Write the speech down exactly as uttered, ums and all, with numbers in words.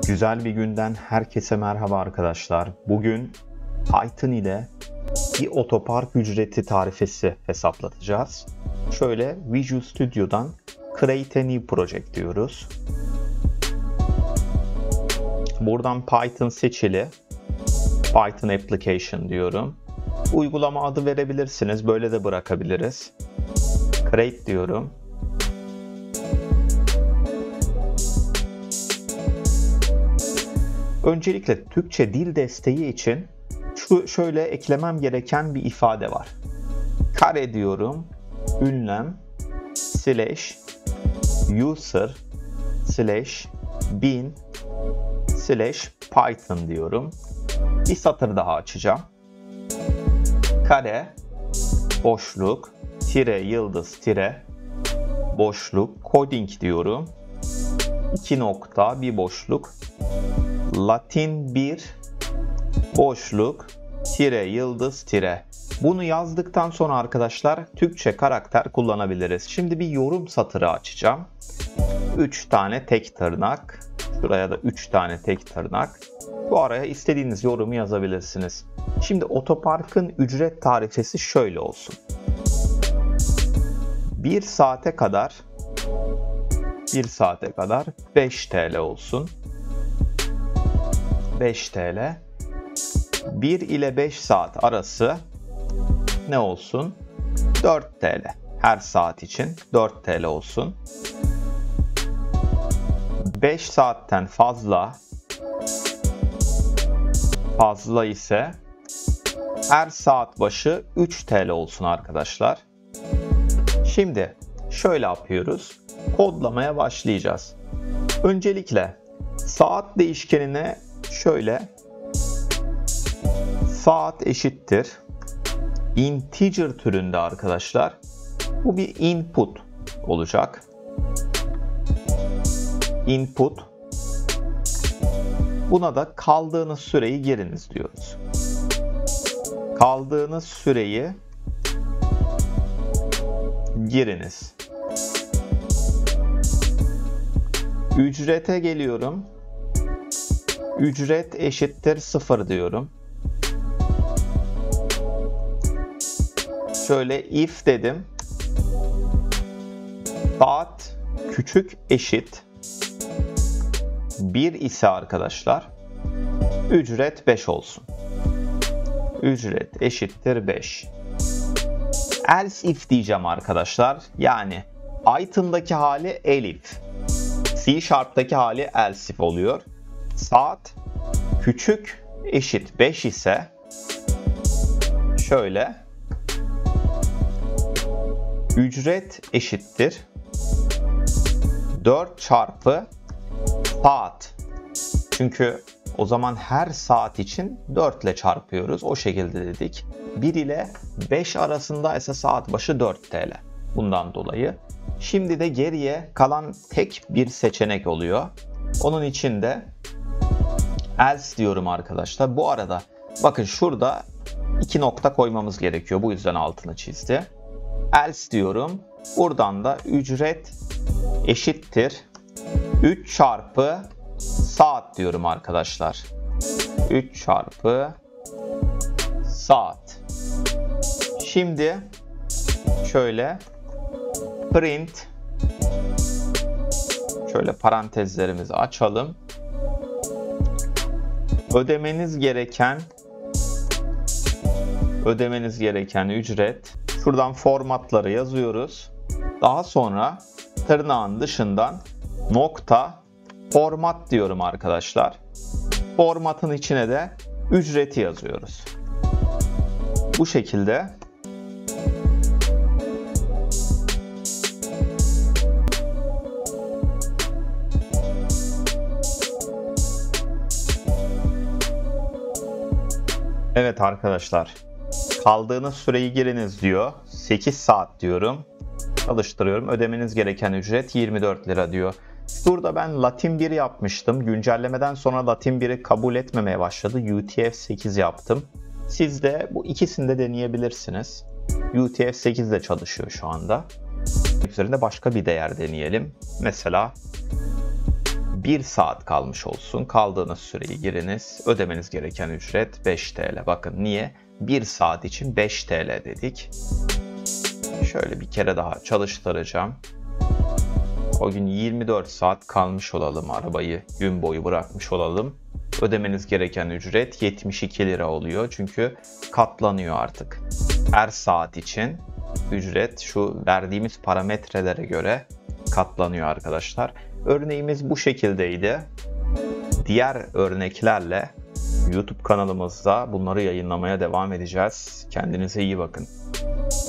Güzel bir günden herkese merhaba arkadaşlar. Bugün Python ile bir otopark ücreti tarifesi hesaplatacağız. Şöyle Visual Studio'dan Create a New Project diyoruz. Buradan Python seçili. Python Application diyorum. Uygulama adı verebilirsiniz. Böyle de bırakabiliriz. Create diyorum. Öncelikle Türkçe dil desteği için şu şöyle eklemem gereken bir ifade var. Kare diyorum, ünlem, slash, user, slash, bin, slash, python diyorum. Bir satır daha açacağım. Kare, boşluk, tire, yıldız, tire, boşluk, coding diyorum. İki nokta, bir boşluk. Latin bir boşluk tire yıldız tire. Bunu yazdıktan sonra arkadaşlar Türkçe karakter kullanabiliriz. Şimdi bir yorum satırı açacağım. üç tane tek tırnak. Şuraya da üç tane tek tırnak. Bu araya istediğiniz yorumu yazabilirsiniz. Şimdi otoparkın ücret tarifesi şöyle olsun. bir saate kadar bir saate kadar beş TL olsun. beş TL. bir ile beş saat arası ne olsun? dört TL. Her saat için dört TL olsun. beş saatten fazla fazla ise her saat başı üç TL olsun arkadaşlar. Şimdi şöyle yapıyoruz. Kodlamaya başlayacağız. Öncelikle saat değişkenine şöyle saat eşittir integer türünde arkadaşlar. Bu bir input olacak. Input. Buna da kaldığınız süreyi giriniz diyoruz. Kaldığınız süreyi giriniz. Ücrete geliyorum. Ücret eşittir sıfır diyorum. Şöyle if dedim. Saat küçük eşit bir ise arkadaşlar ücret beş olsun. Ücret eşittir beş. Else if diyeceğim arkadaşlar. Yani Python'daki hali elif. C Sharp'taki hali else if oluyor. Saat küçük eşit beş ise şöyle ücret eşittir dört çarpı saat. Çünkü o zaman her saat için dört ile çarpıyoruz. O şekilde dedik. bir ile beş arasında ise saat başı dört TL. Bundan dolayı. Şimdi de geriye kalan tek bir seçenek oluyor. Onun için de else diyorum arkadaşlar. Bu arada bakın şurada iki nokta koymamız gerekiyor. Bu yüzden altını çizdi. Else diyorum. Buradan da ücret eşittir üç çarpı saat diyorum arkadaşlar. üç çarpı saat. Şimdi şöyle print, şöyle parantezlerimizi açalım. Ödemeniz gereken ödemeniz gereken ücret. Şuradan formatları yazıyoruz. Daha sonra tırnağın dışından nokta format diyorum arkadaşlar. Formatın içine de ücreti yazıyoruz. Bu şekilde evet arkadaşlar. Kaldığınız süreyi giriniz diyor. sekiz saat diyorum. Çalıştırıyorum. Ödemeniz gereken ücret yirmi dört lira diyor. Burada ben Latin bir yapmıştım. Güncellemeden sonra Latin biri kabul etmemeye başladı. U T F sekiz yaptım. Siz de bu ikisini de deneyebilirsiniz. U T F sekiz de çalışıyor şu anda. Üzerinde başka bir değer deneyelim. Mesela bir saat kalmış olsun. Kaldığınız süreyi giriniz. Ödemeniz gereken ücret beş TL. Bakın niye? bir saat için beş TL dedik. Şöyle bir kere daha çalıştıracağım. O gün yirmi dört saat kalmış olalım. Arabayı gün boyu bırakmış olalım. Ödemeniz gereken ücret yetmiş iki lira oluyor. Çünkü katlanıyor artık. Her saat için ücret şu verdiğimiz parametrelere göre katlanıyor arkadaşlar. Örneğimiz bu şekildeydi. Diğer örneklerle YouTube kanalımızda bunları yayınlamaya devam edeceğiz. Kendinize iyi bakın.